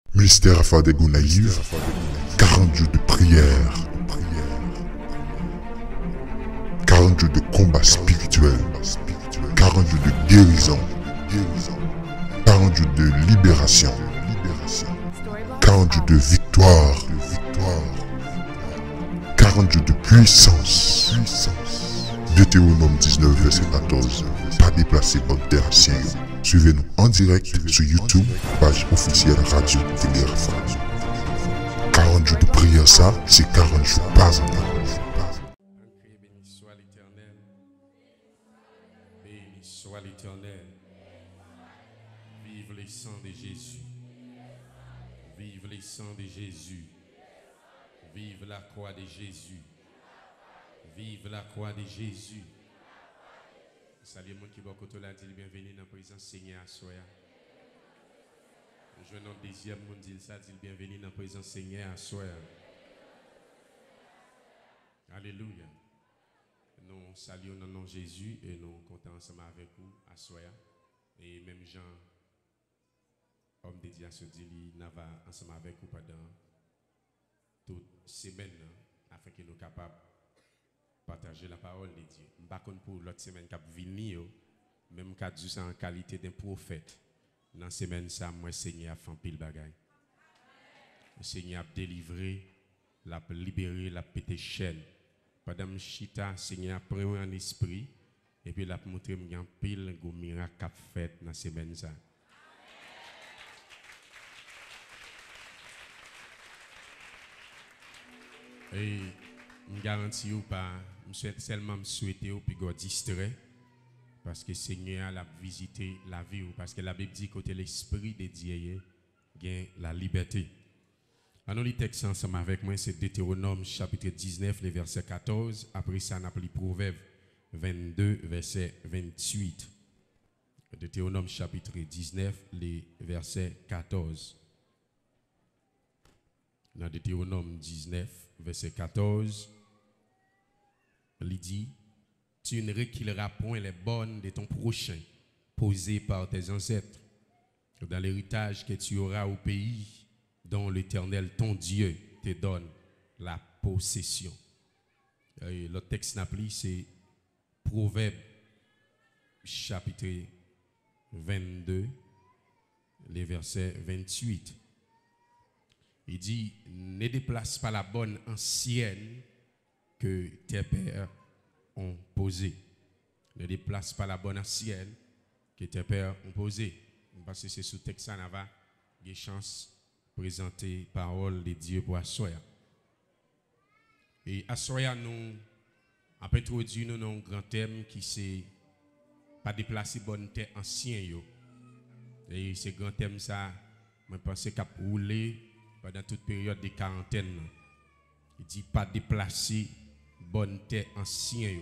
Mystère Afade Gounaïv, 40 jours de prière, 40 jours de combat spirituel, 40 jours de guérison, 40 jours de libération, 40 jours de victoire, 40 jours de puissance. Deutéronome 19, verset 14. Pas déplacé par terre sien. Suivez-nous en direct sur YouTube, page officielle Radio Télé Rafade. 40 jours de prière, ça, c'est 40 jours pas en temps. Béni soit l'Éternel. Béni soit l'Éternel. Vive les sangs de Jésus. Vive les sangs de Jésus. Vive la croix de Jésus. Vive la croix de Jésus. Salut mon qui beaucoup là dit bienvenue dans la présence Seigneur à soi. Je vais notre deuxième monde dit ça dit bienvenue dans la présence Seigneur à soi. Alléluia. Nous saluons dans le nom de Jésus et nous comptons ensemble avec vous à soi. Et même Jean, homme de Dieu, se dit qu'il va ensemble avec vous pendant toute semaine afin que nous soyons capables partager la parole de Dieu. Par contre, pour l'autre semaine qui va venir, même quand Dieu en qualité d'un prophète, dans la semaine, ça, moi, Seigneur a fait pile bagaille. Le Seigneur a délivré, l'a libéré, l'a pété chaîne. Pendant chita, Seigneur a pris un esprit, et puis l'a montré un pile de miracle qu'a fait dans la semaine. Ça. Et je garantis ou pas, je souhaite seulement souhaiter ou puis go distrait parce que Seigneur a visité la vie ou parce que la Bible dit côté l'esprit de Dieu gagne la liberté. Alors le texte ensemble avec moi c'est Deutéronome chapitre 19 le verset 14, après ça on a pris Proverbe 22 verset 28. Deutéronome chapitre 19 le verset 14. Dans Deutéronome 19 verset 14, il dit, tu ne reculeras point les bonnes de ton prochain, posées par tes ancêtres, dans l'héritage que tu auras au pays dont l'Éternel, ton Dieu, te donne la possession. Et le texte n'applique, c'est Proverbe chapitre 22, les versets 28. Il dit, ne déplace pas la bonne ancienne que tes pères ont posée. Ne déplace pas la bonne ancienne que tes pères ont posée. Parce que c'est sous texte ça, on a des chances de présenter la parole de Dieu pour Assoya. Et Assoya, nous avons introduit nous un grand thème qui c'est pas déplacer bonne terre ancienne. Et ce grand thème ça, je pense qu'il a roulé pendant toute période de quarantaine. Il dit pas déplacer bonne terre ancien.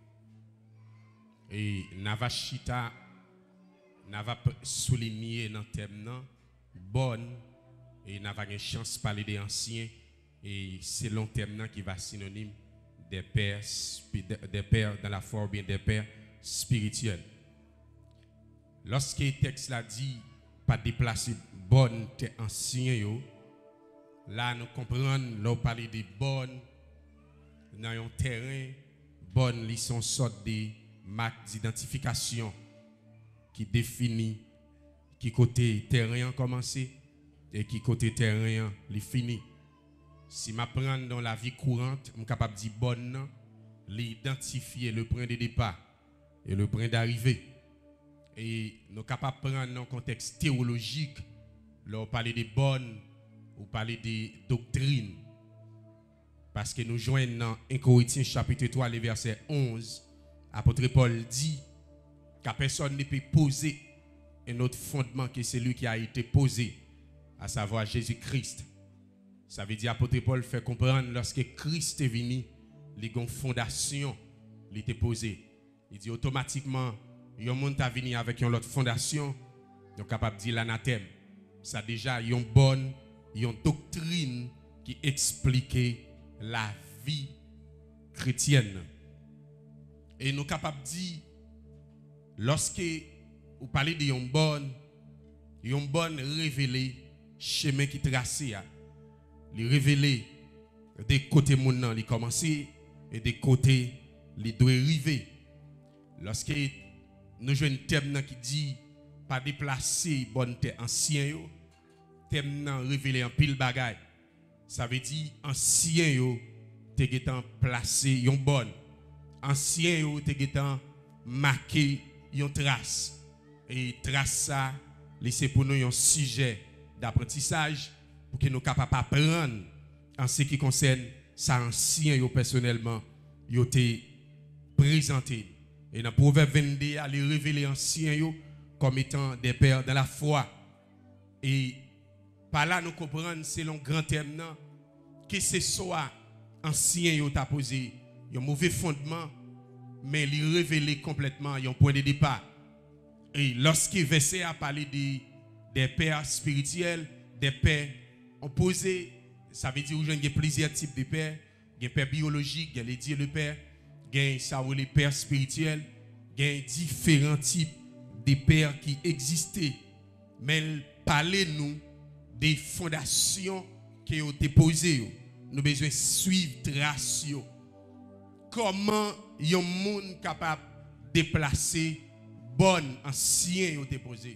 Et Navashita n'a souligné dans le thème bonne et n'a pas une chance de parler des anciens et c'est le thème qui va synonyme des pères dans la foi ou bien des pères spirituels. Lorsque le texte l'a dit pas déplacer bonne terre ancien, là, nous comprenons, là, on parle de bonnes, dans un terrain, bonnes, ils sont sortes de marques d'identification qui définit qui côté terrain a commencé et qui côté terrain est fini. Si je prends dans la vie courante, je suis capable de dire bonne, l'identifier le point de départ et le point d'arrivée. Et nous sommes capables de prendre dans un contexte théologique, là, on parle de bonnes, ou parler de doctrine. Parce que nous joignons dans 1 Corinthiens chapitre 3, le verset 11. Apôtre Paul dit qu'à personne ne peut poser un autre fondement que celui qui a été posé, à savoir Jésus-Christ. Ça veut dire apôtre Paul fait comprendre lorsque Christ est venu, les fondation était posée. Il dit automatiquement, il y a un monde qui est venu avec une autre fondation, donc capable de dire l'anathème. Ça déjà une bonne une doctrine qui explique la vie chrétienne. Et nous sommes capables de dire, lorsque vous parlez de une bonne révélée chemin qui tracé, il révélé des côtés mon il commencé et des côtés il doit arriver. Lorsque nous jouons un thème qui dit pas déplacer bonne terre ancien yo, thème révélé en pile bagaille. Ça veut dire ancien yo te getan placé yon bonne. Ancien yo te getan marqué yon trace. Et trace ça, laissez pour nous un sujet d'apprentissage pour que nous capables d'apprendre en ce qui concerne ça ancien yo personnellement yo te présenté. Et dans Proverbe 22, il révèle ancien yo comme étant des pères dans la foi. Et par là nous comprenons selon grand thème que ce soit ancien yo t'a posé un mauvais fondement mais il révèle complètement un point de départ. Et lorsque verset a parlé des pères spirituels, des pères opposés, ça veut dire qu'il y a plusieurs types de pères. Il y a des pères biologiques, il y a les dieux de pères, il y a les pères spirituels, il y a différents types de pères qui existaient. Mais parlez-nous des fondations qui ont été posées. Nous avons besoin de suivre trace. Comment y a un monde capable de déplacer bonne ancien ont été posé.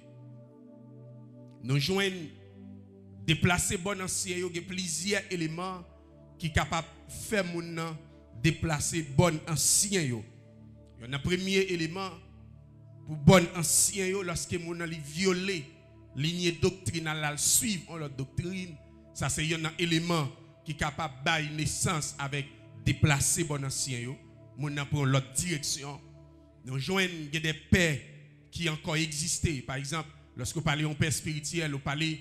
Nous joignons déplacer bon ancien, il y a plusieurs éléments qui sont capables de faire moun déplacer bon ancien. Il y a un premier élément pour bon ancien lorsque moun li violer lignée doctrinale suivre leur doctrine, ça c'est un élément qui est capable de bailler naissance avec déplacer bon ancien moun prend l'autre direction. Nous joignons des pères qui encore existaient. Par exemple, lorsque vous parlez d'un père spirituel, vous parlez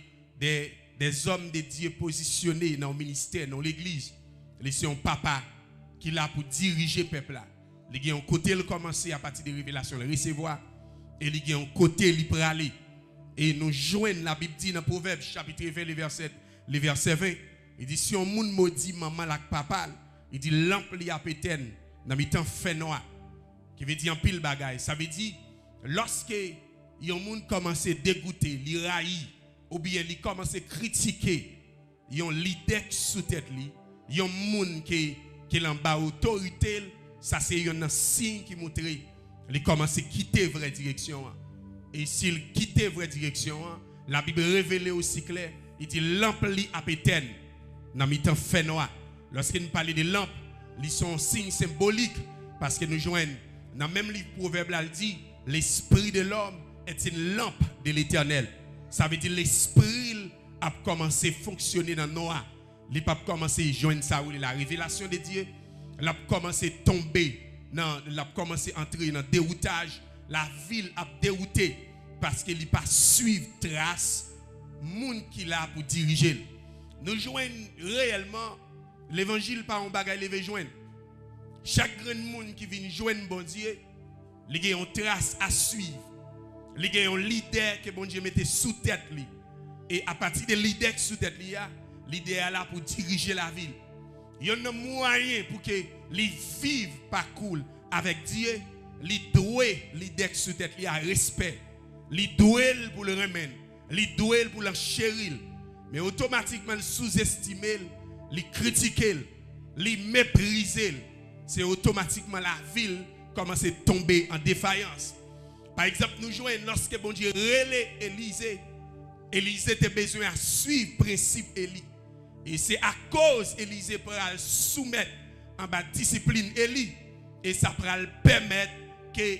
des hommes de Dieu positionnés dans le ministère, dans l'église. C'est un papa qui est là pour diriger le peuple. Il y a un côté, il commence à partir des révélations, le recevoir. Et il y a un côté, il peut aller. Et nous joignons la Bible dit dans Proverbe, chapitre 20, le verset 20. Il dit, si un monde maudit maman la papa, il dit, lampe li a péten, dans le temps fait noir. Qui veut dire en pile bagaille. Ça veut dire, lorsque un monde commence à dégoûter, li raï, ou bien il commence à critiquer, un leader sous tête li, un monde qui est en bas autorité, ça c'est un signe qui montre il commence à quitter la vraie direction. Et s'il quitte la vraie direction, la Bible révèle aussi clair, il dit lampe li a péten dans le temps fait noir. Lorsque nous parlons de lampes, ils sont signes symboliques parce que nous joignons dans le même livre Proverbe, il dit l'esprit de l'homme est une lampe de l'éternel. Ça veut dire l'esprit a commencé à fonctionner dans le noir. Il a commencé à joindre ça, la révélation de Dieu. Il a commencé à tomber, il a commencé à entrer dans le déroutage. La ville a dérouté parce qu'il n'a pas suivi trace monde qui l'a pour diriger. Nous joignons réellement l'évangile par un bagage levé joindre. Chaque grand monde qui vient joindre bon Dieu, il y a une trace à suivre. Il y a un leader que bon Dieu mettait sous tête. Et à partir de leader sous tête, leader est là pour diriger la ville. Il y a un moyen pour que les vivent parcours avec Dieu. Les doit leader sous tête à respect. Les doit pour le remettre. Les doit pour le chérir. Mais automatiquement sous-estimer, les critiquer, les mépriser. C'est automatiquement la ville commence à tomber en défaillance. Par exemple, nous jouons lorsque bon Dieu relève Élisée. Élisée a besoin de suivre le principe Élie. Et c'est à cause Élisée pour soumettre en bas discipline Élie. Et ça pourra permettre que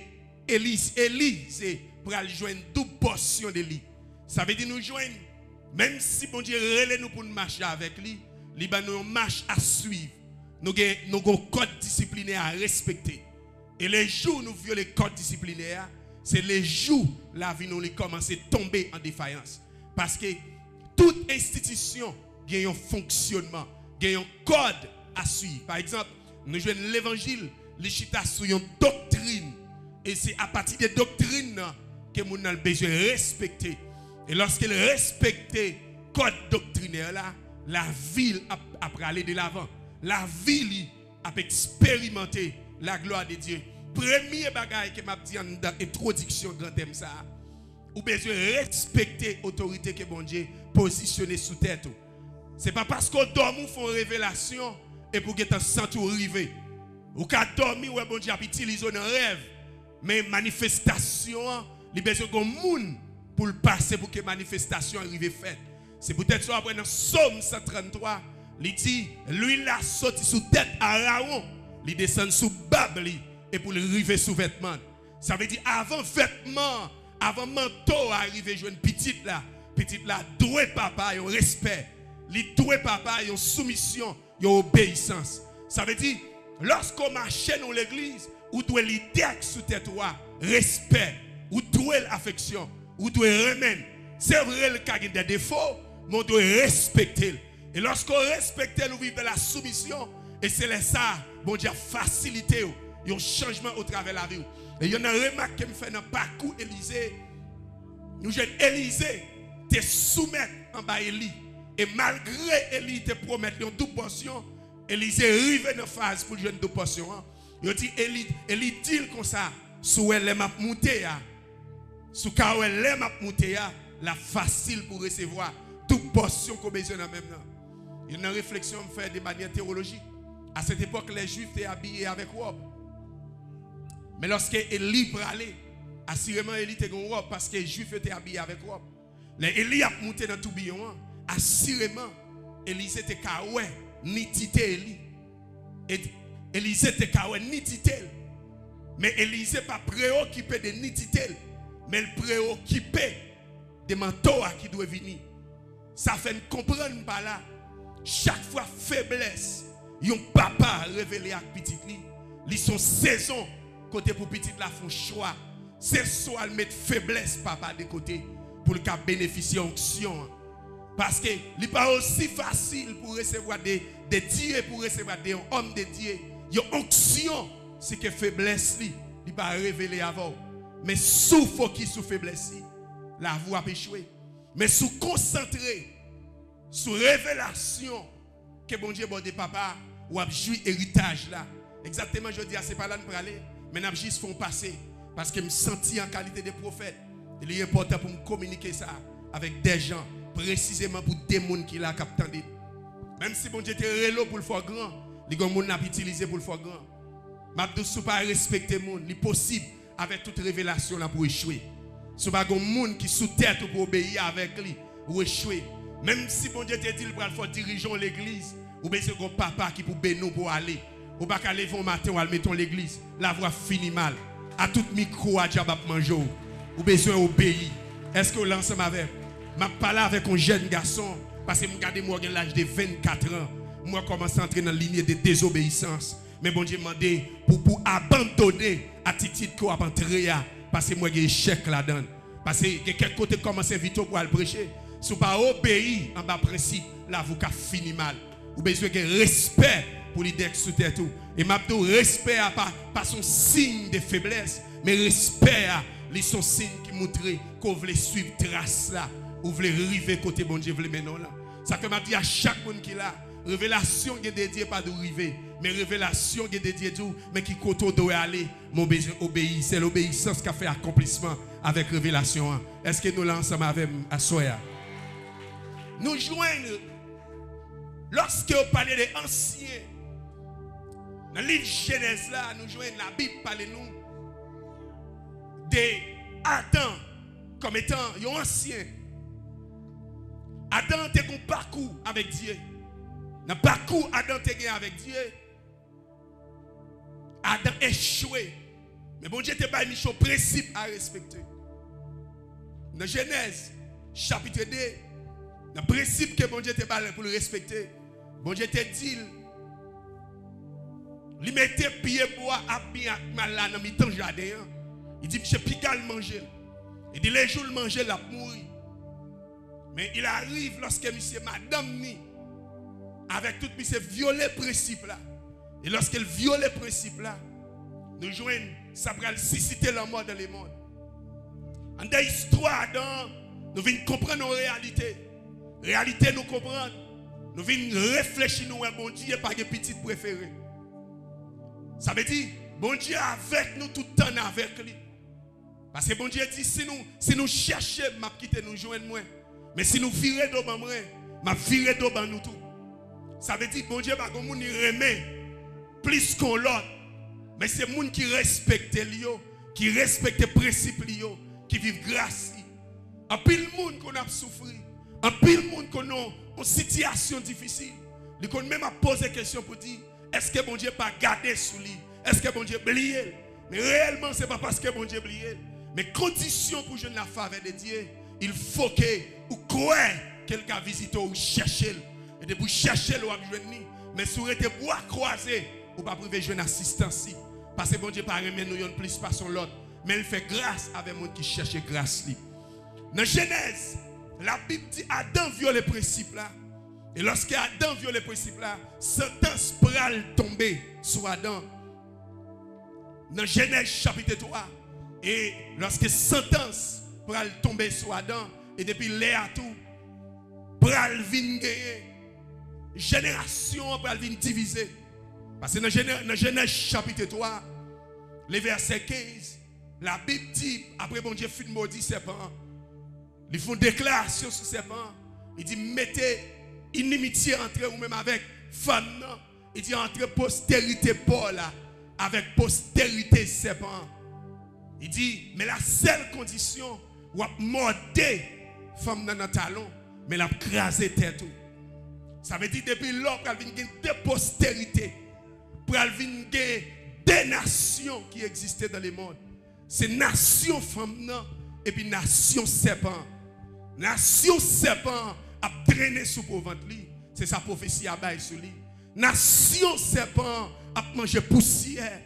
Élisée pourra joindre une double portion d'Élie. Ça veut dire nous joindre, même si bon Dieu relève nous pour marcher avec lui, il y a une marche à suivre. Nous avons un code disciplinaire à respecter. Et les jours où nous violons le code disciplinaire, c'est les jours où la vie nous commence à tomber en défaillance. Parce que toute institution a un fonctionnement, a un code à suivre. Par exemple, nous jouons l'évangile, les chita sur une doctrine. Et c'est à partir des doctrines que nous avons besoin de respecter. Et lorsqu'il respecte le code doctrinaire, la ville a aller de l'avant. La ville a expérimenté la gloire de Dieu. Premier bagage que m'a dit dans l'introduction grand thème ça. ou besoin respecter l'autorité que bon Dieu positionné sous tête. C'est pas parce qu'on dort ou font révélation et pour que tu sens tout arriver. Ou qu'à dormir ou bon Dieu a utilisé un rêve. Mais manifestation, il y a besoin d'un monde pour le passer pour que la manifestation arrive faite. C'est peut-être ça après dans Somme 133, il dit, lui il a sorti sous tête Aaron, il descend sous Babli et pour le river sous vêtement. Ça veut dire avant vêtement, avant manteau arriver jouer une petite là doué papa, un respect, il doué papa, une soumission, une obéissance. Ça veut dire lorsqu'on marche dans l'église, ou doit l'idée sous tête respect, ou doit l'affection, ou doit remettre. C'est vrai le cas des défauts, mais on doit respecter. Et lorsqu'on respecte, nous vivons dans la soumission. Et c'est ça, bon Dieu, facilité un changement au travers de la vie. Et il y a une remarque qui me fait dans le parcours Élysée. Nous jeunes Élysée, te soumettre en bas Élie. Et malgré Élie te promettre une double portion, Élysée arrive dans la phase pour jouer une double portion. Il dit Élie dit comme ça, sous elle m'a monté, sous car elle m'a monté, la facile pour recevoir toute portion qu'on a besoin dans même temps. Il y a une réflexion me fait de manière théologique. À cette époque, les Juifs étaient habillés avec robe. Mais lorsque Élie parlait, assurément Élie était en robe parce que les Juifs étaient habillés avec robe. Élie a monté dans tout billon, assurément Élie était kawé, ni tité Élie. Élisée était kawé, ni tité. Mais Élisée pas préoccupé de ni tité, mais il préoccupé de manteaux qui doit venir. Ça fait comprendre par là. Chaque fois faiblesse, yon papa révélé à petit li. Li son saison côté pour petit la font choix. C'est soit mettre faiblesse papa de côté pour le cas bénéficier onction. Parce que n'est pas aussi facile pour recevoir des dieux, pour recevoir des hommes de Dieu. Yon onction, c'est que faiblesse li, il pas révéler avant. Mais sous focus sur faiblesse, la voie a échoué. Mais sous concentré sur révélation que bon Dieu bon de papa ou a joué héritage là. Exactement, je dis c'est pas là pour aller, mais n'a juste font passer parce que me senti en qualité de prophète. Il est important pour me communiquer ça avec des gens précisément pour des gens qui la captent. Même si bon Dieu était relo pour le faire grand, les gens n'a pas utilisé pour le faire grand. M'a dou pas respecter monde, il possible avec toute révélation là pour échouer. Si pas un monde qui sous tête pour obéir avec lui ou échouer. Même si bon Dieu te dit il va faire dirigeant l'église, ou bien c'est un papa qui pour bénir pour aller. Ou pas qu'aller au matin ou aller mettre l'église, la voix finit mal. À tout micro à diable manger. Ou besoin obéir. Est-ce que vous l'ensemble avec? Je parle avec un jeune garçon parce que regardez moi à l'âge de 24 ans. Moi commence à entrer dans la ligne de désobéissance. Mais bon Dieu m'a dit pour abandonner l'attitude qu'on a entré parce que moi j'ai échec là-dedans. Parce que quelqu'un côté commence à vite pour aller prêcher. Si vous pas obéir en bas principe, là vous avez fini mal. Vous avez besoin de respect pour l'idée sous terre tout. Et m'a dit respect pas son signe de faiblesse, mais respect à son signe qui montre qu'on veut suivre trace là, ou veut arriver côté bon Dieu veut maintenant là. Ça que m'a dit à chaque monde qui là, révélation qui est dédiée pas d'arriver, mais révélation qui est dédiée tout, mais qui côté doit aller, mon besoin obéir, c'est l'obéissance qui a fait accomplissement avec révélation. Est-ce que nous l'ensemble avec à Soya? Nous joignons lorsque vous parlez des anciens. Dans le livre Genèse là, nous joignons la Bible parle nous d'Adam comme étant un ancien. Adam était un parcours avec Dieu. Dans le parcours Adam était avec Dieu. Adam échoué. Mais bon Dieu te pas mis son principe à respecter. Dans Genèse chapitre 2, dans le principe que bon Dieu te parle pour le respecter, bon Dieu te dit, il mettait pied bois à bien mal là dans mi-temps jardin. Il dit monsieur pigal manger. Il dit les jours manger la mourir. Mais il arrive lorsque monsieur madame ni avec tout monsieur violer principe là. Et lorsqu'elle viole le principe là, nous joignons ça va susciter la mort dans le monde. En dans l'histoire nous venons comprendre nos réalités. Réalité nous comprendre. Nous venons réfléchir nous un bon Dieu pas une petite préférée. Ça veut dire bon Dieu avec nous tout le temps avec lui. Parce que bon Dieu dit, si nous cherchons, m'a quitter nous joindre moins. Mais si nous virons d'eau moins, m'a viré d'eau nous tout. Ça veut dire bon Dieu pas comme nous remet plus qu'on l'autre. Mais c'est les gens qui respectent Lio, qui respectent les principes Lio, qui vivent grâce. En pile monde qu'on a souffert, en pile monde qu'on a une situation difficile. Ils ont même posé des questions pour dire, est-ce que bon Dieu pas gardé sous lui? Est-ce que bon Dieu oublié? Mais réellement, ce n'est pas parce que bon Dieu oublié. Mais condition pour jeune la faveur de Dieu, il faut que vous croyez quelqu'un visite ou chercher. Et de vous chercher ou joindre. Mais si vous êtes bois croisé, vous ne pouvez pas priver jeune assistance. Parce que bon Dieu pas remet nous plus par son l'autre. Mais il fait grâce avec les gens qui cherchent grâce. Dans Genèse, la Bible dit Adam viole les principes là. Et lorsque Adam viole les principes là, sentence pral tomber sur Adam. Dans Genèse chapitre 3. Et lorsque sentence pral tomber sur Adam, et depuis Léa tout, pral vin gagner, génération pral vin diviser. Parce que dans Genèse chapitre 3, le verset 15, la Bible dit, après bon Dieu fin maudit serpent, ils font déclaration sur serpent, il dit mettez inimitié entre vous même avec femme, il dit entre postérité Paul avec postérité serpent. Il dit, mais la seule condition, ou à morder femme dans le talon, mais la craser tête. Ça veut dire depuis là, pour aller des postérités, pour aller des nations qui existaient dans le monde. C'est nation femme et puis nation serpent. Nation serpent a traîné sous le ventre. C'est sa prophétie à bail sur lui. Nation serpent a mangé poussière.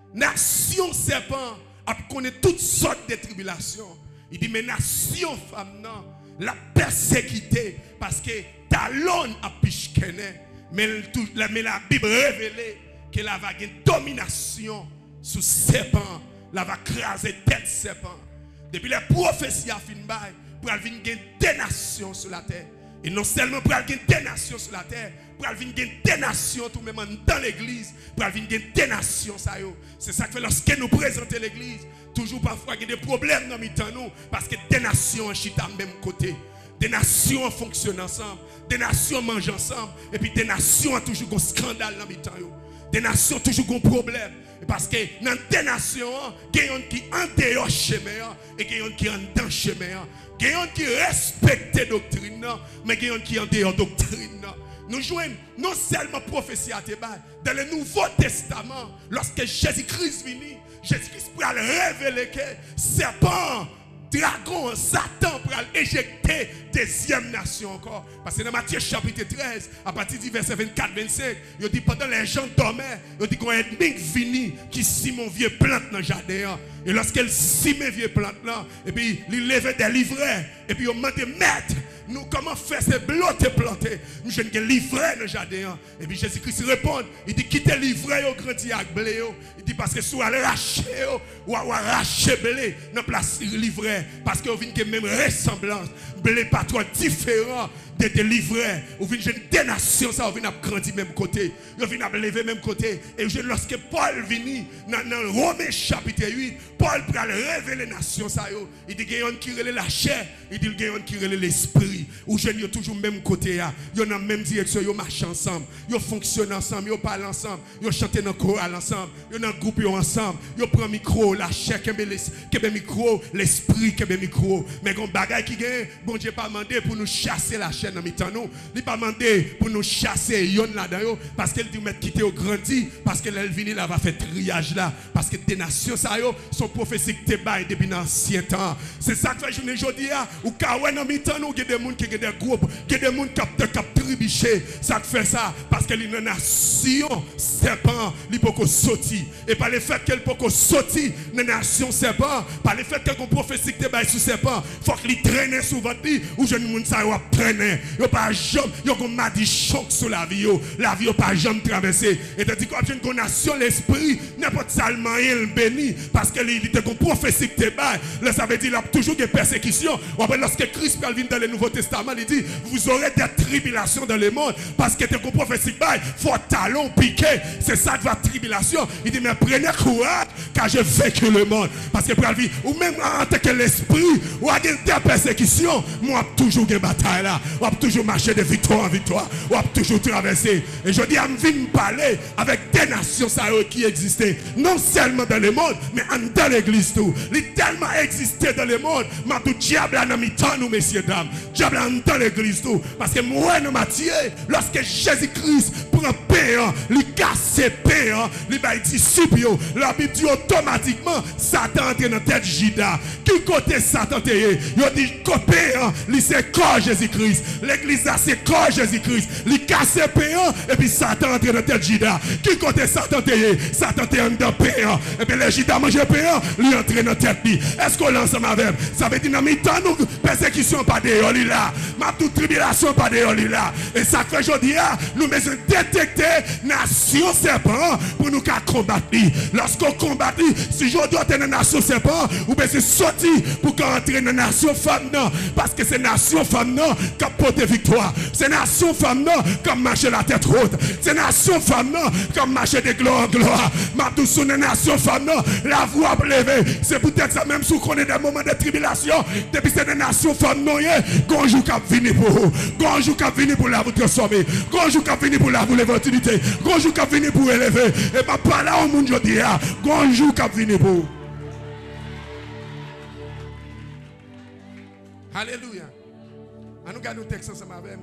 Nation serpent a connaître toutes sortes de tribulations. Il dit, mais nation femme, non, la persécuté, parce que talon a pichkené, mais la Bible révèle qu'elle va avoir une domination sous serpent, la va craser tête serpent. Depuis les prophéties à fin bail, pour avoir une des nations sur la terre. Et non seulement pour avoir des nations sur la terre, pour avoir des nations tout même dans l'église, pour avoir des nations ça yo. C'est ça que fait lorsque nous présentons l'église, toujours parfois il y a des problèmes dans nous parce que des nations en chita même côté. Des nations fonctionnent ensemble, des nations mangent ensemble et puis des nations ont toujours un scandale dans yo. Des nations toujours un problème. Parce que dans des nations, il y a des qui sont en dehors chemin et il y a des qui sont en dedans chemin. Il y a des qui respectent la doctrine, mais il y a des qui sont en dehors doctrine. Nous jouons non seulement prophétie à Thébaï, dans le Nouveau Testament, lorsque Jésus-Christ vient, Jésus-Christ pourra révéler que serpent, dragon, Satan pourra éjecter deuxième nation encore. Parce que dans Matthieu chapitre 13, à partir du verset 24-25, il dit pendant les gens dormaient, il dit qu'on a ennemi vini qui simon vieux plante dans le jardin. Et lorsqu'elle simait vieux plante là, et puis il levait des livrets, et puis il demandait maître, nous comment faire ces blocs plantés? Nous je ne livrer dans le jardin. Et puis Jésus-Christ répond, il dit quittez livrer au grandi avec blé. Il dit parce que si vous allez racher ou arracher blé dans place livrer parce que vous venez même ressemblance, blé pas trop différent de te livrer. Vous venez des nations ça vous venez grandir même côté. Vous venez lever même côté et lorsque Paul vient dans Romains chapitre 8, Paul pour révéler les nations ça yo. Il dit qu'il y a qui relève la chair, il dit qu'il y a qui relève l'esprit. Ou jeunes yo toujours même côté là, yo dans même direction, yo marche ensemble, yo fonctionne ensemble, yo parle ensemble, yo chante dans chorale ensemble, yo dans groupe yo ensemble, yo prend micro, la chair kebe micro, l'esprit kebe micro. Mais gon bagay qui gagne, bon Dieu pas demandé pour nous chasser la chair dans mitan nous, il pas demandé pour nous chasser yon là-dedans yo parce qu'elle dit mettre quitter au grandi parce que elle vini là va faire triage là parce que des nations ça yo sont prophétiques te bail depuis l'ancien temps. C'est ça que fait journée jodi a ou ka ouais dans mitan nous, il y a des monde qui des groupes, il y a des monde qui tribiché, ça fait ça parce que une nation serpent, il peut sortir et par le fait qu'elle peut sortir une nation serpent, par le fait qu'elle prophétique te bail sur serpent, faut qu'il traîne sous votre vie ou jeune monde ça va traîner, yo pas jamais yo comme m'a dit choc sur la vie yo pas jamais traverser et tandis que une nation l'esprit n'importe seulement il béni parce que il était comme prophétique te bail, là ça veut dire il a toujours des persécutions. Lorsque Christ vient dans le Nouveau Testament, il dit vous aurez des tribulations dans le monde parce que tu prophétique bail faut talon piqué, c'est ça de votre tribulation. Il dit mais prenez courage car j'ai vaincu le monde. Parce que pour la vie, ou même en tant que l'esprit, ou à des persécutions, moi, toujours des batailles là. On a toujours marché de victoire en victoire. On a toujours traversé. Et je dis, je viens parler avec des nations qui existaient, non seulement dans le monde, mais dans l'église tout. Il tellement existé dans le monde, mais tout diable a mis tant nous, messieurs, dames. Diable dans l'église tout. Parce que moi, nous Matthieu, lorsque Jésus-Christ prend pain, il casse pain, il va disciple, la Bible dit automatiquement, Satan entre dans la tête de Judas. Qui côté Satan est? Il dit pain, il c'est corps Jésus-Christ. L'église c'est corps Jésus-Christ. Il casse pain, et puis Satan entre dans la tête de Judas. Qui côté Satan est? Satan est en dedans pain. Et puis les Judas mangent pain, il entre dans la tête. Est-ce qu'on l'ensemble avec? Ça veut dire dans mi temps nous persécution pas dehors là. Ma toute tribulation pas dehors là. Et ça fait aujourd'hui nous besoin détecter nation serpent pour nous combattre. Lorsqu'on combat, si je dois être dans nation serpent, ou bien c'est sortir pour entrer dans nation femme non. Parce que c'est nation femme non qui porte victoire. C'est nation femme non qui marche la tête haute. C'est nation femme non qui marche de gloire en gloire. Ma tout sur la nation femme non, la voix levée. C'est peut-être ça même si on connaît des moments de tribulation. Depuis c'est des nations femmes non, gonjou qui venir pour vous. Gonjou qui venir pour la vous transformer. Gonjou qui venir pour la vous lever utilité. Gonjou qui venir pour élever. Et ma parole au monde je dis gonjou qui venir pour. Alléluia. On nous garde nos textes ensemble avec.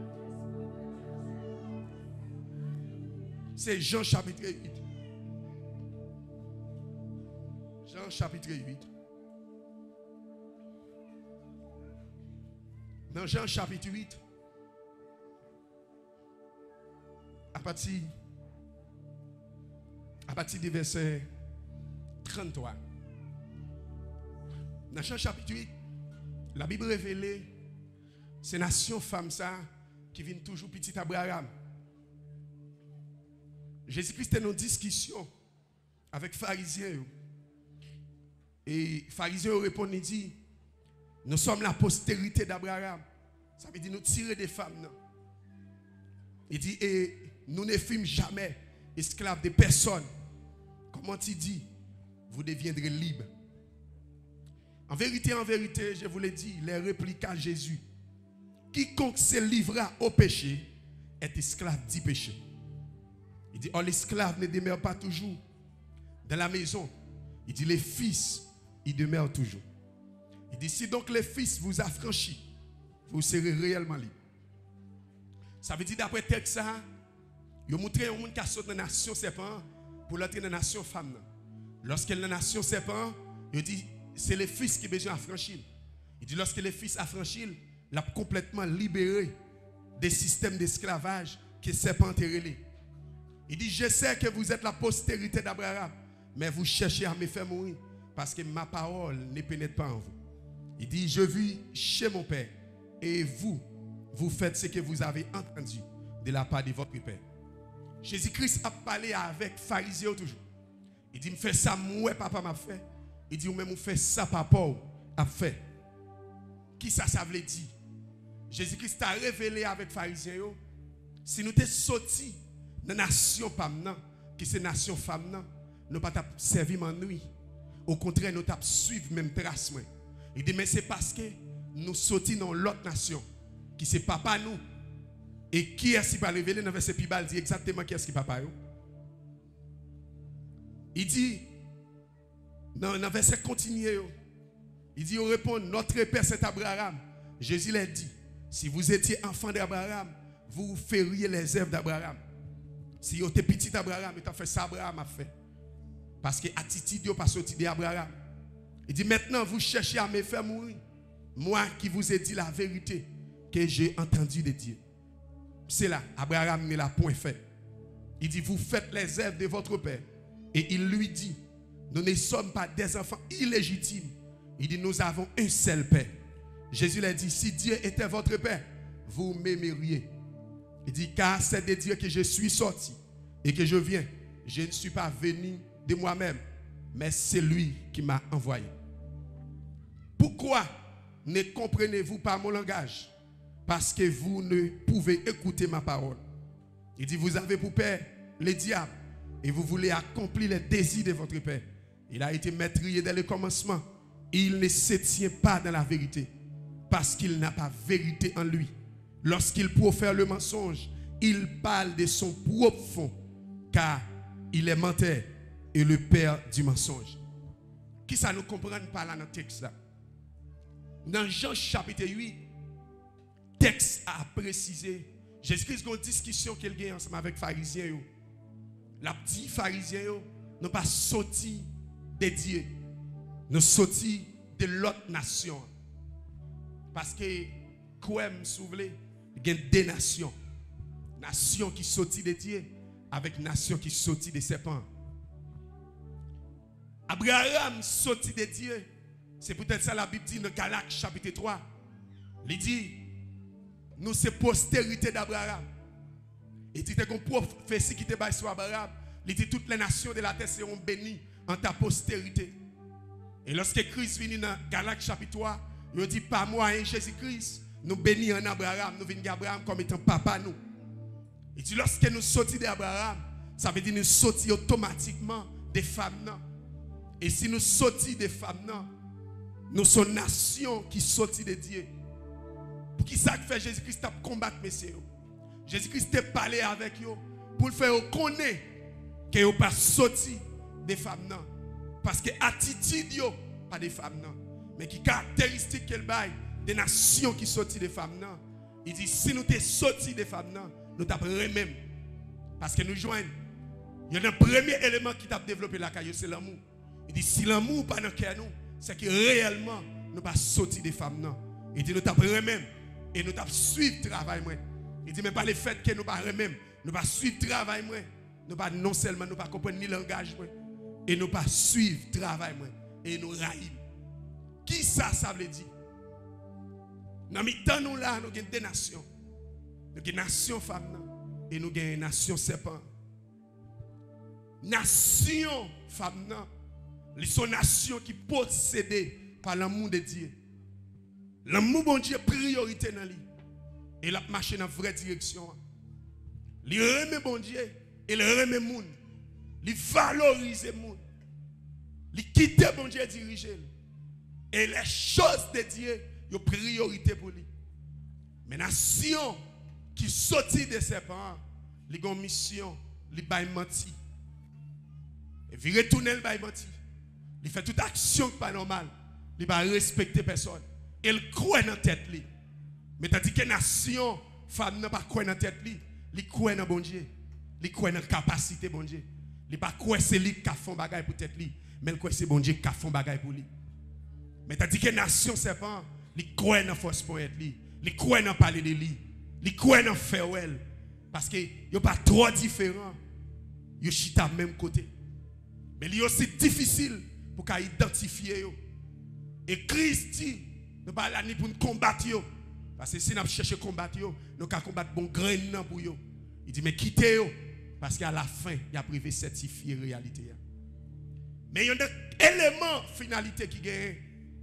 C'est Jean chapitre 8. Jean chapitre 8. Dans Jean chapitre 8, à partir du verset 33. Dans Jean chapitre 8, la Bible révèle ces nations femmes ça qui viennent toujours petit Abraham. Jésus-Christ est dans une discussion avec les pharisiens. Et les pharisiens répondent et disent, nous sommes la postérité d'Abraham. Ça veut dire nous tirer des femmes. Non? Il dit, et nous ne fûmes jamais esclaves de personne. Comment il dit, vous deviendrez libres. En vérité, je vous l'ai dit, les répliqua Jésus. Quiconque se livra au péché est esclave du péché. Il dit, oh, l'esclave ne demeure pas toujours dans la maison. Il dit, les fils, ils demeurent toujours. Il dit, si donc les fils vous affranchissent, vous serez réellement libres. Ça veut dire, d'après le texte, il a montré un monde qui a sauté dans la nation serpent pour l'entrer dans la nation femme. Lorsqu'elle est dans la nation serpent, il dit, c'est les fils qui ont besoin d'affranchir. Il dit, lorsque les fils affranchissent, il a complètement libéré des systèmes d'esclavage qui est serpent relé. Il dit, je sais que vous êtes la postérité d'Abraham, mais vous cherchez à me faire mourir parce que ma parole ne pénètre pas en vous. Il dit, je vis chez mon Père et vous faites ce que vous avez entendu de la part de votre Père. Jésus-Christ a parlé avec les pharisiens toujours. Il dit, me fait ça, moi papa m'a fait. Il dit, ou même me fait ça, papa a fait. Qui ça veut dire? Jésus-Christ a révélé avec les pharisiens, si nous sommes sortis dans la nation femme, qui c'est la nation femme, nous ne pas servir en nuit. Au contraire, nous avons suivi même trace. Il dit, mais c'est parce que nous sortis dans l'autre nation, qui c'est papa nous. Et qui est-ce qui va révéler dans le verset Pibal, dit exactement qui est-ce qui papa. Il dit, dans le verset continué, il dit, on répond, notre Père c'est Abraham. Jésus l'a dit, si vous étiez enfant d'Abraham, vous feriez les œuvres d'Abraham. Si vous étiez petit Abraham, il a fait ça, Abraham a fait. Parce que attitude n'est pas sorti d'Abraham. Il dit, maintenant vous cherchez à me faire mourir. Moi qui vous ai dit la vérité que j'ai entendu de Dieu. C'est là, Abraham ne l'a point fait. Il dit, vous faites les œuvres de votre père. Et il lui dit, nous ne sommes pas des enfants illégitimes. Il dit, nous avons un seul père. Jésus l'a dit, si Dieu était votre père, vous m'aimeriez. Il dit, car c'est de Dieu que je suis sorti et que je viens. Je ne suis pas venu de moi-même, mais c'est lui qui m'a envoyé. Pourquoi ne comprenez-vous pas mon langage? Parce que vous ne pouvez écouter ma parole. Il dit, vous avez pour père le diable et vous voulez accomplir les désirs de votre père. Il a été meurtrier dès le commencement. Il ne se tient pas dans la vérité parce qu'il n'a pas vérité en lui. Lorsqu'il profère le mensonge, il parle de son propre fond car il est menteur et le père du mensonge. Qui ça nous comprend pas là dans le texte là? Dans Jean chapitre 8, texte a précisé, Jésus-Christ a une discussion qu'il a ensemble avec les pharisiens. La petite pharisiens n'ont pas sorti de Dieu, nous sorti de l'autre nation. Parce que, quoi me souvenez, il y a deux nations. Nation qui sortit de Dieu avec nation qui sortit des serpents. Abraham sorti de Dieu. C'est peut-être ça la Bible dit dans Galates chapitre 3. Il dit, nous c'est postérité d'Abraham. Il dit qu'on prophétie qui te baille sur Abraham. Il dit toutes les nations de la terre seront bénies en ta postérité. Et lorsque Christ vient dans Galates chapitre 3, il dit pas moi, hein, Jésus-Christ, nous bénis en Abraham, nous venons d'Abraham comme étant papa nous. Il dit lorsque nous sortis d'Abraham, ça veut dire nous sortis automatiquement des femmes. Non? Et si nous sortis des femmes, non, nous sommes nation qui sortit de Dieu. Pour qui ça fait Jésus-Christ a combattre messieurs? Jésus-Christ a parlé avec eux pour le faire connaître que vous pas sorti des femmes non. Parce que attitude yo pas des femmes non, mais qui caractéristique qu'elle baille des nations qui sortent des femmes non. Il dit si nous t'es sorti des femmes non, nous t'apprendrons même parce que nous joignons. Il y a un premier élément qui t'a développé la caillou, c'est l'amour. Il dit si l'amour pas dans le cœur nous, c'est que réellement nous pas sorti des femmes non. Il dit nous t'apprendrons même et nous t'ap suivre travail moi. Il dit mais pas le fait que nous pas même, nous pas suivre travail moi. Nous pas non seulement nous pas comprendre ni langage moi et nous pas suivre travail moi et nous raïm. Qui ça veut dire? Dans mi-temps nous là nous avons des nations. Nous avons des nations femmes et nous avons des nations serpents. Nations femmes ils sont nations qui possédées par l'amour de Dieu. L'amour bon Dieu priorité dans lui. Et il a marché dans la vraie direction. Il remet bon Dieu et il remet le monde. Il valorise le monde. Il quitte bon Dieu et dirige. Et les choses de Dieu, il y a priorité pour lui. Mais nation qui sortit de ses parents, il a une mission, il va mentir. Et il retourne le mentir. Il fait toute action pas normale. Il va respecter personne. Il croit dans la tête. Mais tandis que nation, femme n'a pas croit dans la tête. Il croit dans bon Dieu. Il croit dans la capacité bon Dieu. Il pas croit c'est lui qui a fait bagaille pour tête lui, mais il croit c'est bon Dieu qui a fait bagaille pour lui. Mais tandis que nation c'est pas, il croit dans force pour être lui. Il croit dans parler de lui. Il croit dans faire well parce que il pas trop différent. Yo chita même côté. Mais il est aussi difficile pour qu'à identifier yo. Et Christ dit nous pas là ni pour combattre yo parce que si nous chercher combattre yo, nous ca combattre bon grain pour yo. Il dit mais quittez yo parce qu'à la fin, il a privé certifié réalité. Mais il y a un élément finalité qui gagne.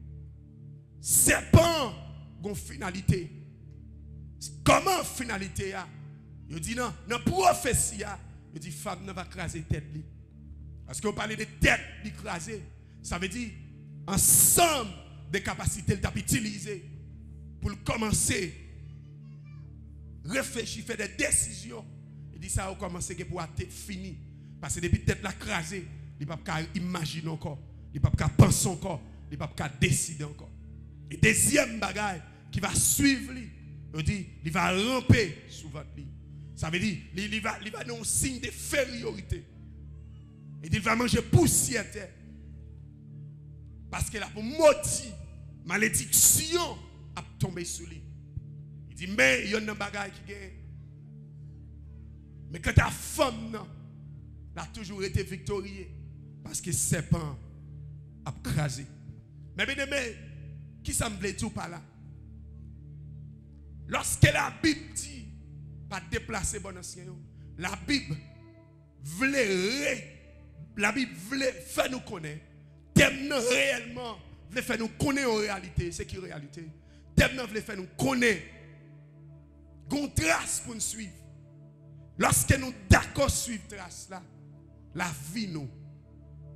Serpent gon finalité. Comment finalité a? Il dit non, dans prophétie a, il dit femme ne va craser tête li. Parce qu'on parle de tête d'écraser, ça veut dire ensemble des capacités qu'il t'a utilisé pour commencer réfléchir, faire des décisions. Il dit ça a commencé pour être fini. Parce que depuis tête la crasée, il ne peut pas imaginer encore, il ne peut pas penser encore, il ne peut pas décider encore. Et deuxième bagaille qui va suivre lui, il dit il va ramper sous votre lit. Ça veut dire il va donner un signe d'infériorité. Il dit il va manger poussière. Parce que là pour maudit, malédiction a tombé sur lui. Il dit mais il y a un bagaille qui gagne. Mais quand ta femme a toujours été victorieux parce que serpent a crasé. Mais bien aimé, qui ça me plaît tout par là? Lorsque la Bible dit pas déplacer bon ancien, la Bible voulait faire nous connaître. Thème réellement voulait faire nous connaître en réalité. C'est qui réalité? Thème voulait faire nous connaître. Gon trace pour nous suivre. Lorsque nous d'accord suivre trace là, la vie nous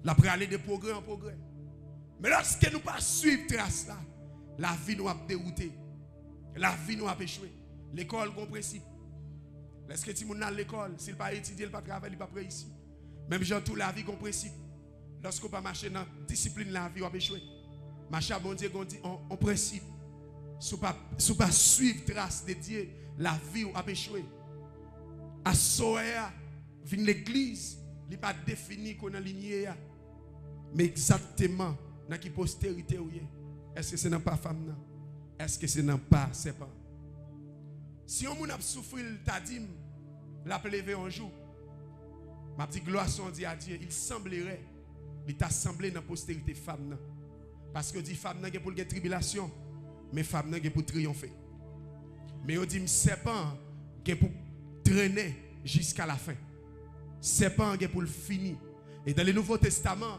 La aller de progrès en progrès. Mais lorsque nous pas suivre trace là, la vie nous a dérouté. La vie nous a échoué. L'école a un principe. Lorsque tu es à l'école, s'il pas étudier, il pas travailler, il pas réussir. Même genre tout la vie a un principe. Lorsqu'on pas marcher dans la discipline la vie, on a échoué. Marcher bon Dieu on principe. Si on pas suivre trace de Dieu, la vie a échoué. À Soya, vient l'église, il n'est pas défini qu'on a lignée. Mais exactement, dans qui postérité ou est-ce que ce n'est pas femme? Est-ce que ce n'est pas serpent? Si on a souffert, t'as dit, l'a levé un jour, ma petite gloire son dit à Dieu, il semblerait, il t'a semblé dans la postérité femme. Parce que dit femme n'a pour la tribulation, mais femme n'a pour triompher. Mais on dit serpent qui pour traîner jusqu'à la fin. Serpent qui pour le finir. Et dans le Nouveau Testament,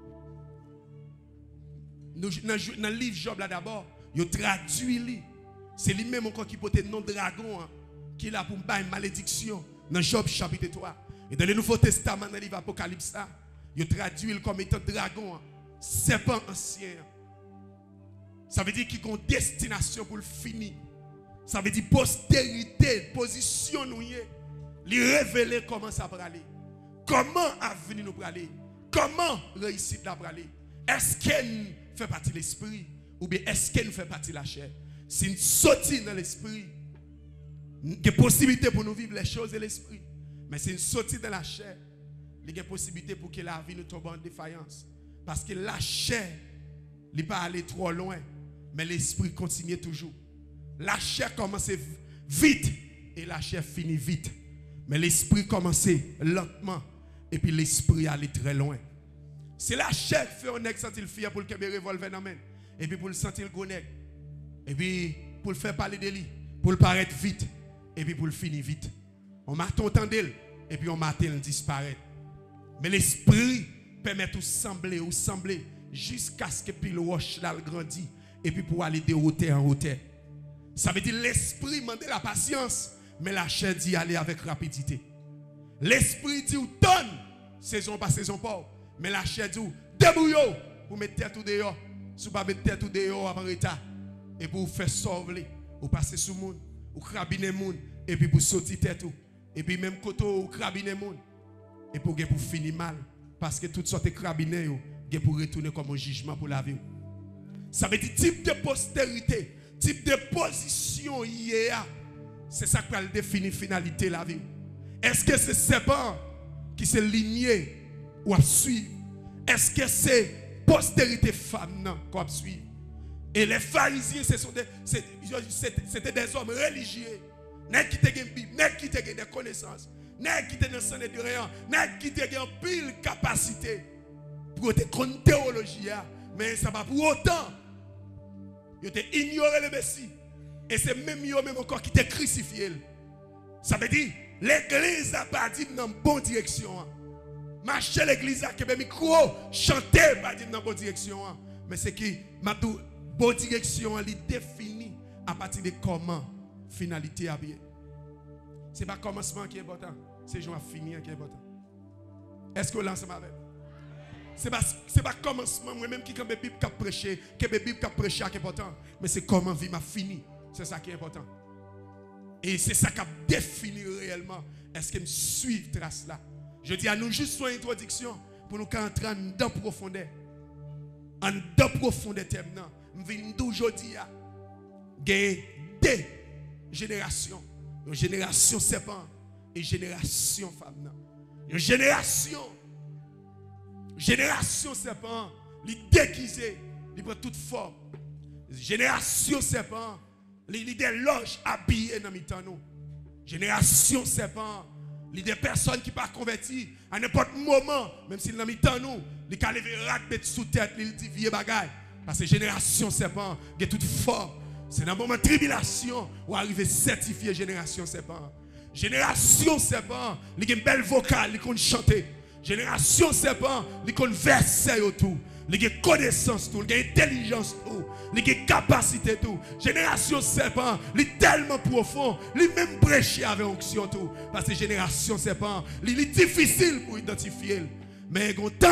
dans le livre Job là d'abord, il traduit. C'est lui-même encore qui porte le nom de dragon, qui est là pour une malédiction. Dans Job chapitre 3. Et dans le Nouveau Testament, dans le livre Apocalypse, il traduit comme étant dragon, serpent ancien. Ça veut dire qu'il a une destination pour le finir. Ça veut dire postérité, position nous y est. Lui révéler comment ça va aller. Comment avenir nous va aller. Comment réussite va aller. Est-ce qu'elle fait partie de l'esprit ou bien est-ce qu'elle fait partie de la chair? Si nous sortons dans l'esprit, il y a possibilité pour nous vivre les choses de l'esprit. Mais si nous sortons dans la chair, il y a possibilité pour que la vie nous tombe en défaillance. Parce que la chair, il n'est pas allé trop loin, mais l'esprit continue toujours. La chair commence vite et la chair finit vite. Mais l'esprit commence lentement et puis l'esprit allait très loin. C'est la chair qui fait un nègre sentir le fier pour le revolver dans la main. Et puis pour le sentir le gros nègre. Et puis pour le faire parler de lui. Pour le paraître vite. Et puis pour le finir vite. On m'a entendu et puis on m'a disparaître. Mais l'esprit permet tout sembler ou sembler jusqu'à ce que puis le roche là grandit. Et puis pour aller de hauteur en hauteur. Ça veut dire l'esprit demande la patience. Mais la chair dit aller avec rapidité. L'esprit dit ou donne saison par saison pas. Mais la chair dit débrouille pour mettre tête tout dehors. Si vous ne mettez pas tête tout dehors avant l'état. Et pour vous faire sauver. Ou passer sous le monde. Ou crabiner le monde. Et puis pour sortir tête tout. Et puis même quand vous crabiner le monde. Et pour finir mal. Parce que toutes sortes de crabiner pour retourner comme un jugement pour la vie. Ça veut dire type de postérité. Type de position hier. C'est ça qui va définir la finalité de la vie. Est-ce que c'est serpent qui s'est ligné ou à suivre? Est-ce que c'est postérité femme qu'on a suivre? Et les pharisiens, c'était des hommes religieux. N'est qui te une Bible, n'est qui te des connaissances, n'est qui te dans son de rien, n'est qui te une pile capacité pour te connaître théologie. Mais ça va pour autant. Ils ont ignoré le Messie. Et c'est même eux même encore qui t'ont crucifié. Ça veut dire, l'église n'a pas dit dans la bonne direction. Marcher l'église avec le micro, chanter pas dit dans la bonne direction. Mais c'est qui, ma bonne direction, elle est définie à partir de comment finalité a bien. Ce n'est pas le commencement qui est important, c'est le finir qui est important. Est-ce que vous l'ensemble avec? Ce n'est pas le commencement, moi-même qui, quand la Bible a prêché, que la Bible a prêché qui est important. Mais c'est comment vie m'a fini. C'est ça qui est important. Et c'est ça qui a défini réellement. Est-ce que me suivre trace là? Je dis à nous juste une introduction pour nous entrer en dedans profondeur. En dedans profondeur thème. Nous venons d'aujourd'hui à gagner deux générations. Une génération serpent et une génération femme. Une génération serpent, il déguisé, il prend toute forme. Génération serpent, il des loges habillées dans nous. Génération serpent, il des personnes qui ne sont pas converties à n'importe moment, même s'il dans nous, il peut lever rat sous tête, il dit vieux bagaille. Parce que génération serpent, il est toute forme. C'est dans le moment de tribulation où arrive certifié génération serpent. Génération serpent, il a une belle vocale, il peut chanter. Génération serpent, il a une verset autour. Il a une connaissance, il a une intelligence, il a une capacité. Génération serpent, il est tellement profond, il est même prêché avec onction. Parce que génération serpent, il est difficile pour identifier. Mais il y a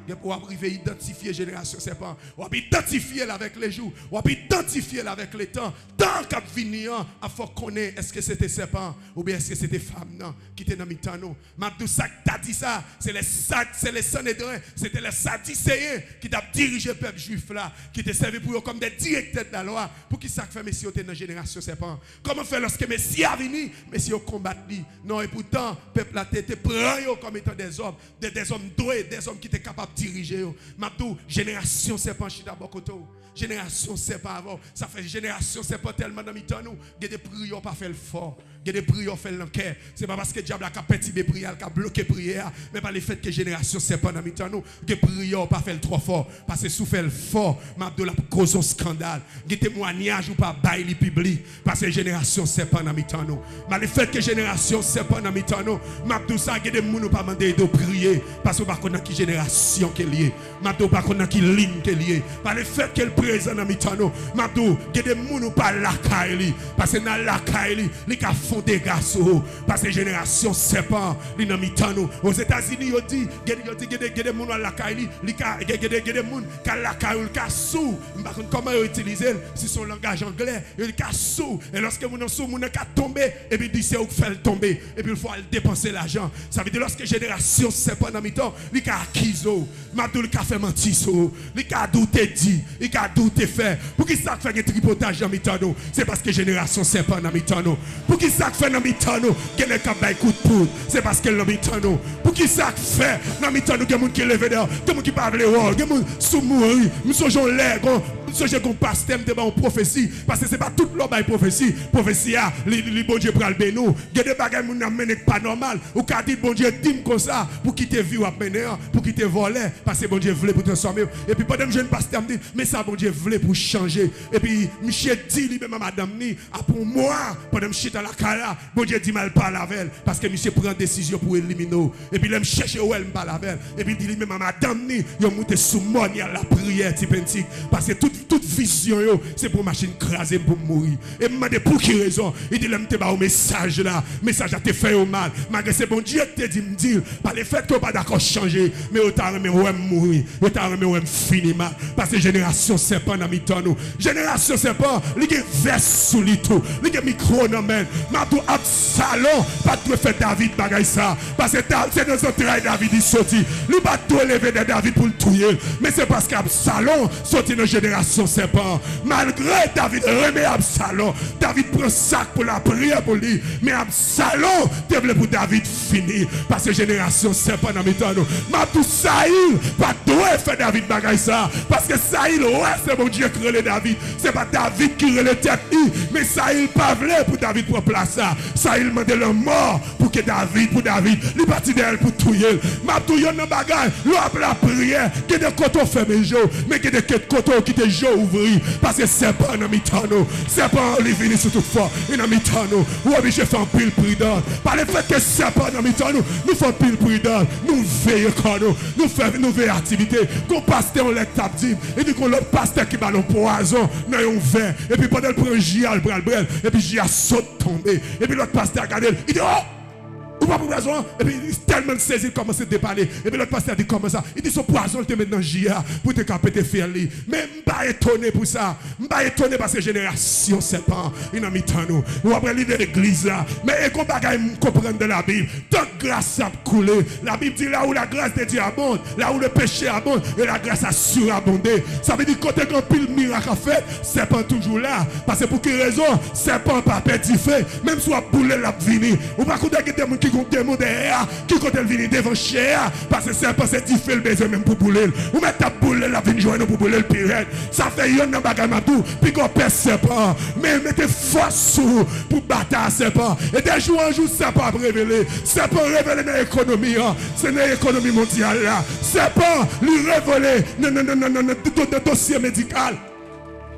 pour arriver à identifier génération serpent. On va identifier avec les jours. On va identifier avec les temps. Tant qu'à venir, il faut connaître est-ce que c'était serpent ou bien est-ce que c'était femme non, qui était dans le temps. Mabdou ça t'a dit ça, c'est les Sanhédrins, c'était les Sadducéens qui t'a dirigé le peuple juif là, qui t'a servi pour eux comme des directeurs de la loi. Pour qui ça fait Messie était dans la génération serpent? Comment faire lorsque Messie a venu, Messie a combattu? Non, et pourtant, le peuple a été pris comme étant des hommes doués, des hommes qui étaient capables de diriger. Mabdou, génération serpent, chita bokoto. Génération serpent avant, ça fait génération serpent tellement dans mi-temps nous, il y a des prières pas fait le fort. Il y a des prières fait l'enquête. Ce n'est pas parce que le diable a perturbé la prière, a bloqué la prière, mais par le fait que génération serpent dans mi-temps nous, que prière pas fait le trop fort. Parce que sous fait le fort, Mabdou la cause un scandale. Il y a témoignage ou pas bail public. Parce que génération serpent dans mi-temps nous. Mais le fait que génération serpent dans mi-temps nous, Mabdou ça, il y a des gens qui pas demandé de prier. Parce que par contre, qui génération qui est liée. Mabdou par contre, qui ligne qui est liée. Par le fait que le présent dans mi-temps nous, Mabdou, il y a des gens qui pas la caille. Parce que dans la caille, les font des gars parce que génération serpent li nan mitan nous aux États-Unis yo dit gade moun la caille li gade moun ka la caille ka sou m'pa comment utiliser si son langage anglais il ka sou et lorsque moun sou moun ka tomber et puis dit c'est où faire tomber et puis il faut dépenser l'argent ça veut dire lorsque génération serpent dans mitan li ka acquiso m'abdou li ka fait mentir sou li ka douter dit il ka douter faire pour qui ça fait tripotage dans mitan nous c'est parce que génération serpent dans mitan nous pour qui ça fait dans mi-temps nous, qui est capable de coup de poudre, c'est parce que dans mi-temps nous. Pour qui ça fait dans mi-temps nous, il y a des gens qui lèvent dehors, des gens qui parlent de l'eau, des gens qui sont morts, nous sommes l'air, nous sommes pasteur de une prophétie, parce que ce n'est pas toute l'eau prophétie. Prophétie, les bon Dieu pral bénou. Il y a des bagages qui ne sont pas normal, ou qui dit bon Dieu dit comme ça, pour quitter vie ou à mener, pour quitter voler, parce que bon Dieu voulait pour transformer. Et puis pendant que jeune pasteur me dit, mais ça bon Dieu voulait pour changer. Et puis Michel dit lui-même à madame ni, pour moi, pendant que je suis dans la cala, bon Dieu dit mal parle avec elle parce que monsieur prend décision pour éliminer. Et puis il me cherche où elle me parle avec elle. Et puis il dit lui-même à madame ni, il a monté sous moi à la prière typentique parce que toute vision c'est pour machine craser pour mourir. Et il m'a dit pour qui raison? Il dit là me au message là, message a te fait au mal. Malgré c'est bon Dieu te dit me dire par le fait que pas d'accord changer, mais autant mais ouais mourir, autant mais ouais finir mal parce que génération serpent dans mi-temps nous. Génération serpent, il y a verse sous lui tout, il y a micro dans main. Mabdou Absalom, pas de faire David bagaille ça. Parce que c'est dans son travail David il sorti. Lui pas tout lever de David pour le tuer. Mais c'est parce qu'Absalom sorti dans la génération serpent. Malgré David remet Absalom, David prend sac pour la prière pour lui. Mais Absalom devait pour David finir. Parce que génération serpent dans mes temps. Mabdou Saïl, pas doit faire David bagaille ça. Parce que Saïl, ouais, c'est mon Dieu qui relève David. C'est pas David qui relève tête. Mais Saïl pas voulu pour David pour place ça. Saïl demandait la mort pour que David, il partit d'elle pour tuer. Mabdou yon nan bagay, l'homme la prière, que des coteaux fermés jour, mais que des coteaux qui te jour ouvri. Parce que c'est pas dans mi-temps nous. C'est pas en vini sur toute fois. Et dans mi-temps nous, ou obligé de faire un pile prudent. Par le fait que c'est pas dans mi-temps nous, nous faisons pile prudent. Nous veillons quand nous faisons nos veilles activités. Qu'on pasteur on l'étape dit, et dit qu'on l'autre pasteur qui bat le poison, dans un verre. Et puis pendant le premier J.A. le bras et puis J.A. saute tomber. Et puis l'autre pasteur a regardé, il dit oh! Ou pas pour raison, et puis il tellement saisi, il commence à déparler. Et puis l'autre pasteur dit comment ça? Il dit son poison, il te met dans J.A. pour te capter faire lui. Mais je ne suis pas étonné pour ça. Je ne suis pas étonné parce que génération serpent, il a mis tant nous. Ou après l'idée de l'église là. Mais et qu'on bagaille comprendre de la Bible. Tant que grâce a coulé. La Bible dit là où la grâce de Dieu abonde, là où le péché abonde, et la grâce a surabondé. Ça veut dire côté grand pile miracle a fait, serpent toujours là. Parce que pour quelle raison? Serpent pas perdu fait. Même si on a boulé la vini. Ou pas qu'on a des gens qui ont des gens derrière, qui quand elle vient devant cher, parce que serpent c'est difficile le besoin même pour bouler. Ou mettre ta boule la vini joindre pour bouler le pirate. Ça fait yon dans bagay matou, puis qu'on perd serpent. Mais mettez force pour battre serpent. Et des jours en jour, serpent révélé. Serpent révélé dans l'économie. C'est dans l'économie mondiale là. Serpent lui révélé dans le dossier médical.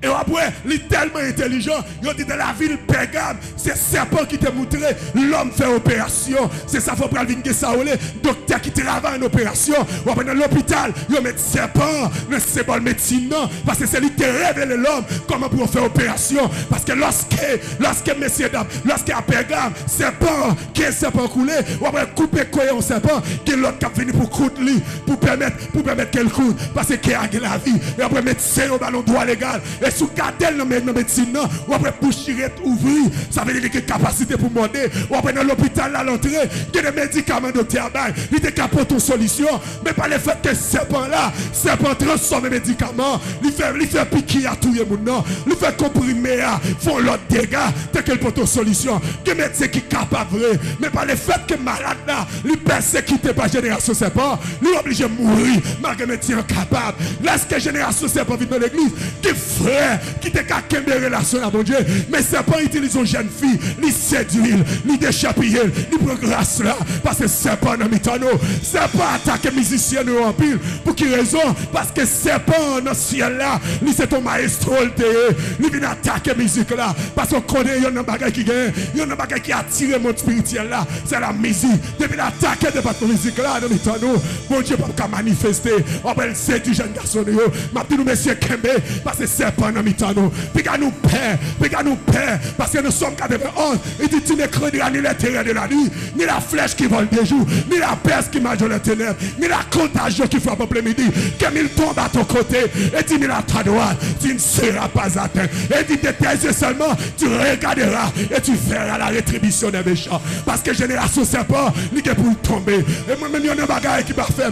Et après, il est tellement intelligent. Il dit dans la ville Pégame, c'est serpent qui t'a montré. L'homme fait opération. C'est ça, il faut prendre une saoulé. Docteur qui travaille en opération. Ou après dans l'hôpital, il met serpent. Mais c'est pas le médecin, non. Parce que c'est lui qui révèle l'homme comment pour faire opération. Parce que lorsque messieurs dames, lorsque à Pégame, serpent, qui est serpent coulé, ou après couper quoi un serpent, qui est l'autre qui a fini pour coudre lui, pour permettre qu'elle coudre. Parce que qui a la vie. Et après médecin au ballon droit légal. Et sous gardel dans la médecine, non. Ou après pour chirer ouvrir, ça veut dire qu'il y a capacité pour demander. Ou après dans l'hôpital à l'entrée, il y a des médicaments docteur bail, il est capable de solution, mais pas le fait que serpent là, serpent transforme les médicaments, il fait piquer à tout le monde, il fait comprimer à font l'autre dégâts, tel qu'il peut une solution. Que médecin qui est capable, mais pas le fait que malade là, il persécuté par génération serpent, il est obligé de mourir, malgré médecin capable. Lorsque génération serpent vit dans l'église, qui frère, qui te capable de relation à mon Dieu, mais serpent utilise une jeune fille, il séduit, il déchapille, il prend grâce là, parce que serpent dans mitano, serpent attaque musicien en pile, pour qui raison? Parce que serpent dans le ciel là, il c'est ton maestro, il vient attaquer musique là, parce qu'on connaît, il y a un bagage qui gagne, il y a un bagage qui attire le monde spirituel là, c'est la musique, depuis l'attaque de votre musique là, dans mitano, mon Dieu pas manifester, on va le séduire jeune garçon, m'a dit nous messieurs Kembe, parce que serpent dans mitano, puis nous paix, parce que nous sommes 91, il dit tu ne craindras ni les terreurs de la nuit, ni la flèche qui vole des jours, ni la peste qui marche dans les ténèbres, ni la contagion qui frappe en plein midi, comme il tombe à ton côté, et dit à ta droite, tu ne seras pas atteint, et dit de tes yeux seulement, tu regarderas, et tu verras la rétribution des méchants, parce que génération serpent, il est pour tomber, et moi-même il y a un bagage qui m'a fait,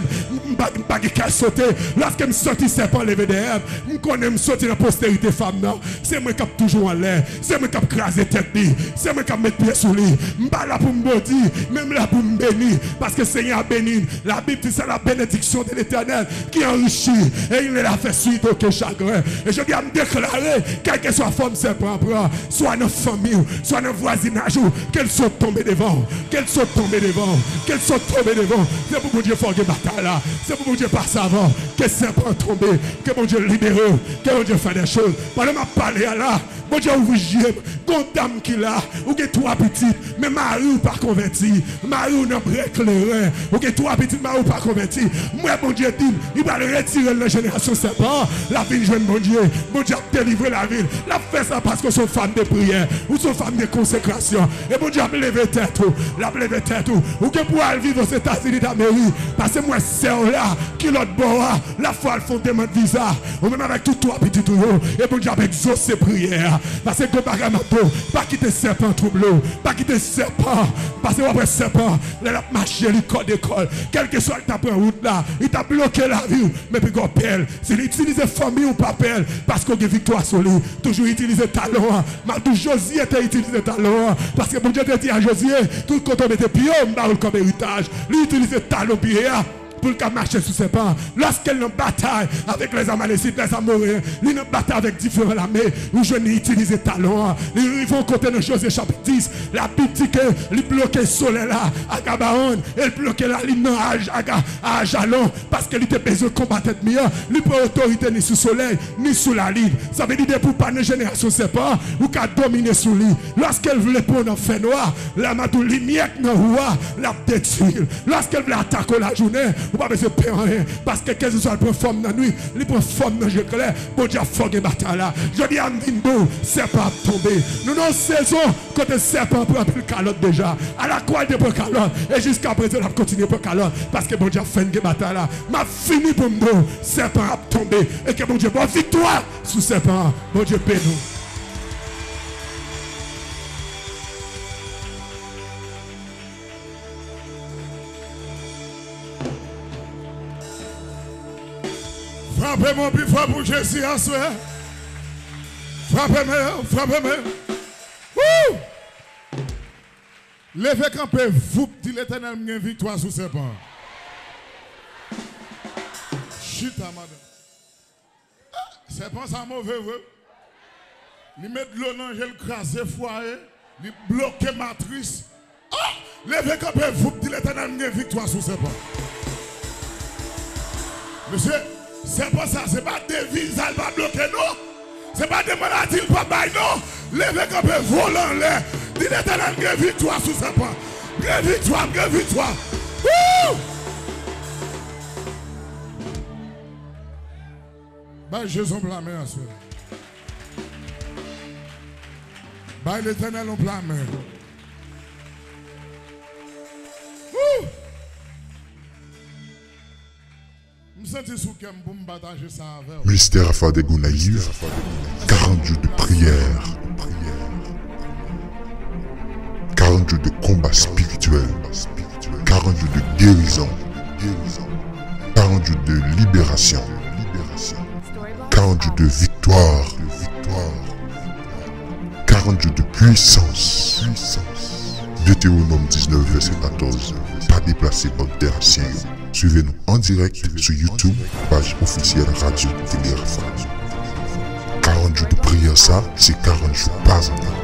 je sauter, lorsque je sorti serpent levé des herbes, je connais me sortir dans la postérité femme, non, c'est moi qui toujours en l'air, c'est moi qui crasé tête, c'est moi qui mettre pied sur lui, je suis là pour me dire, même là pour me bénir, parce que Seigneur a béni, la Bible dit c'est la bénédiction de l'Éternel qui enrichit, et il l'a fait suite aucun chagrin, et je viens me déclarer, quelle que soit la forme serpent, soit dans la famille, soit dans le voisinage, qu'elles sont tombées devant, qu'elles sont tombées devant, qu'elles sont tombées devant, c'est pour mon Dieu faire des batailles là, c'est pour mon Dieu passer avant, que serpent tombé, que mon Dieu libère, que mon Dieu fait des choses, pendant ma parler là, mon Dieu ouvre j'aime, qu'on dame qui a, ou que trois petites, mais Marie ou pas converti, Marie ou n'a pas éclairé, ou que trois petites, Marie ou pas converti, moi mon Dieu dit, il va le retirer de la génération serpent, la ville jeune mon Dieu a délivré la ville, la fait ça parce que son femme de prière, ou son femme de consécration, et mon Dieu a levé tête, ou que pour aller vivre aux États-Unis d'Amérique, parce que moi c'est là, qui l'autre bois, la foi, elle font demande visa, ou même avec tout trois petites, et mon Dieu a exaucé prière. Parce que pas quitter serpent troubleau, pas quitter serpent, parce que après serpent, il a marché, il code d'école, quel que soit le tapin route là, il t'a bloqué la vie, mais puis qu'on pèle, s'il utilise famille ou pas pèle, parce qu'on a victoire sur lui, toujours utiliser talent, mais tout Josué était utilisé talent, parce que mon Dieu te dit à Josué, tout quand on mettait pied, on barre comme héritage, lui utilise talent pierre. Pour qu'elle marche sous ses pas. Lorsqu'elle est en bataille avec les Amalécites, les Amoréens, ils sont en bataille avec différents armées, où je n'ai utilisé talent. Ils vont compter dans Josué chapitre 10. La Bible dit qu'ils bloquaient le soleil là, à Gabaon, et ils bloquaient la ligne à Jalon, parce qu'ils étaient besoin de combattre mieux. Ils n'ont pas autorité ni sous le soleil, ni sous la ligne. Ça veut dire pour pas une génération, c'est pas, ou qu'à dominer sous lui. Lorsqu'elle voulait prendre un fait noir, la matou lumière dans le roi, la détruire. Lorsqu'elle voulait attaquer la journée, ou pas besoin de payer rien. Parce que quel que soit le forme dans la nuit, il prend forme dans le jeu clair. Bon Dieu a fait bataille là. Je dis à Mdindo, serpent tombé. Nous non saison quand le serpent prend plus calotte déjà. À la croix de prendre calotte. Et jusqu'à présent, on a continué pour calotte. Parce que bon Dieu a fait une bataille là. M'a fini pour me serpent a tombé. Et que bon Dieu, bonne victoire sous serpent. Bon Dieu, paie nous. Frappez-moi plus fort pour Jésus à soi. Frappez-moi. Levez campé, vous dit l'Éternel, une victoire sous serpent. Chita, madame. Serpent, ça mauvais, il met de l'eau dans le crasé foyer, il bloque matrice. Levez campé, vous dit l'Éternel, une victoire sous serpent. Monsieur, c'est pas ça, c'est pas devise, elle va bloquer, non. C'est pas des maladies, il pas bail, non. Levez comme un volant en l'air. Dis l'éternel, grave victoire sous ce point. Grave victoire, grave victoire. Wouh! Bah, Jésus, on blâme, monsieur. Bah, l'éternel, on blâme. Wouh! Ministère à faire des goûts naïfs, 40 jours de prière, 40 jours de combat spirituel, 40 jours de guérison, 40 jours de libération, 40 jours de victoire, 40 jours de puissance. Deutéronome 19, verset 14. Pas déplacé comme terre ciel. Suivez-nous en direct sur YouTube, page officielle Radio Télé Rafa. 40 jours de prière, ça, c'est 40 jours pas en